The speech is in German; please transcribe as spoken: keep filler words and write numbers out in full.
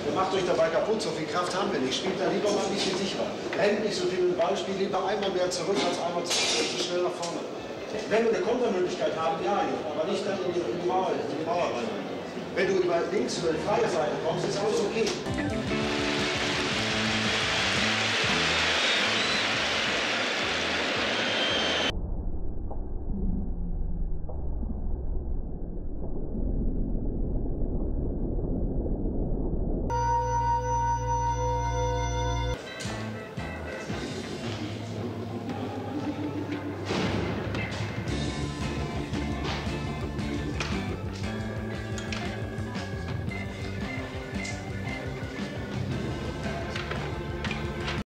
Ihr macht euch dabei kaputt, so viel Kraft haben wir nicht. Spielt da lieber mal ein bisschen sicherer. Rennt nicht so viel mit dem Ball, spielt lieber einmal mehr zurück als einmal zu, zu schnell nach vorne. Wenn wir eine Kontermöglichkeit haben, ja, aber nicht dann in die, in die Mauer, in die Mauer rein. Wenn du über links, über die freie Seite kommst, ist alles okay.